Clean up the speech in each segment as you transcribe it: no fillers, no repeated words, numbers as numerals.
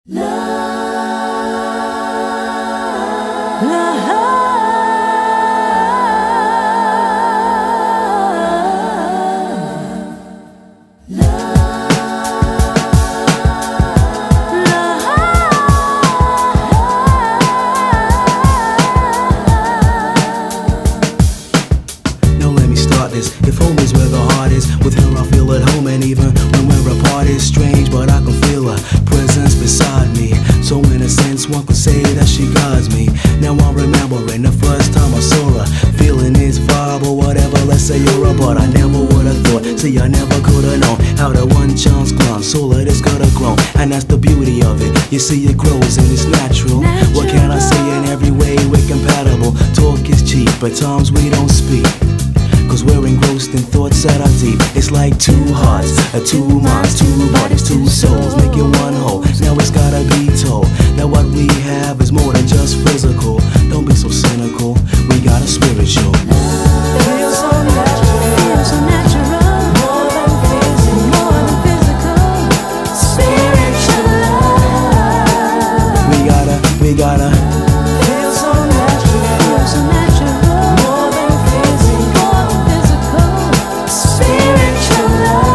If home is where the heart is, with her I feel at home. And even when we're apart it's strange, but I can feel her presence beside me. So in a sense one could say that she guides me. Now I'm remembering the first time I saw her, feeling this vibe or whatever, let's say you're a. But I never would've thought, see I never could've known how that one chance glance all of this could've grown. And that's the beauty of it, you see it grows and it's natural. What can I say, in every way we're compatible. Talk is cheap, but times we don't speak, cause we're engrossed in thoughts that are deep. It's like two hearts, two minds, two bodies, two souls, making one whole. Now it's gotta be told that what we have is more than just physical. Don't be so cynical, we got a spiritual. Feels so natural, feels so natural. More than physical, spiritual love. We gotta Feels so natural, feels so natural. More than physical, spiritual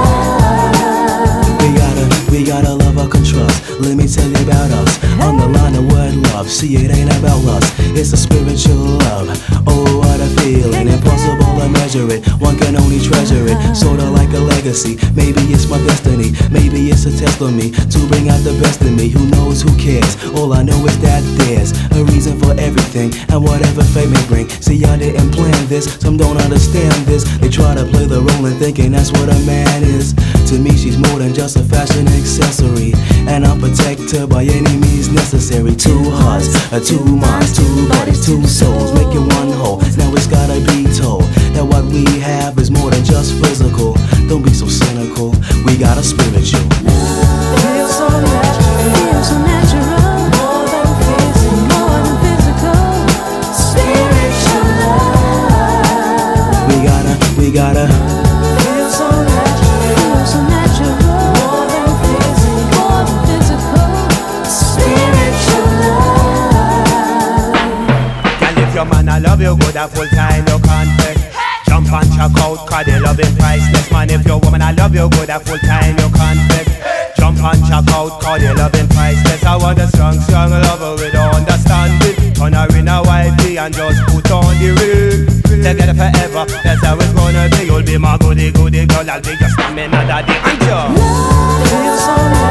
love. we gotta love our trust. Let me tell you about us. On the line of word love, see it ain't about lust, it's a spiritual love. Oh what a feeling, impossible to measure it, one can only treasure it. Sorta like a legacy, maybe it's my destiny, maybe it's a test on me to bring out the best in me. Who knows, who cares, all I know is that there's a reason for everything, and whatever fate may bring. See I didn't plan this, some don't understand this. They try to play the role and thinking that's what a man is. To me she's more than just a fashion accessory, and I'll protect her by any means necessary. Two hearts, two minds, two bodies, two souls, making one whole. Now it's gotta be told that what we have is more than just physical. Don't be so cynical, we got a spiritual. Feels so natural, feels so natural. More than physical, spiritual love. We gotta Feels so natural, feels so natural. More than physical, spiritual love. Girl, if your man I love you good, a full time you can't fake. Jump and check out, cause they love it priceless. Man, if your woman I love you good, a full time you can't fake. Jump and check out, cause they love it priceless. I want a strong, strong lover with understanding. Turn her in a wifey and just put on the ring. Together forever, that's how it's gonna be. You'll be my goody, goody girl, I'll be your stamina daddy and your Feels so natural.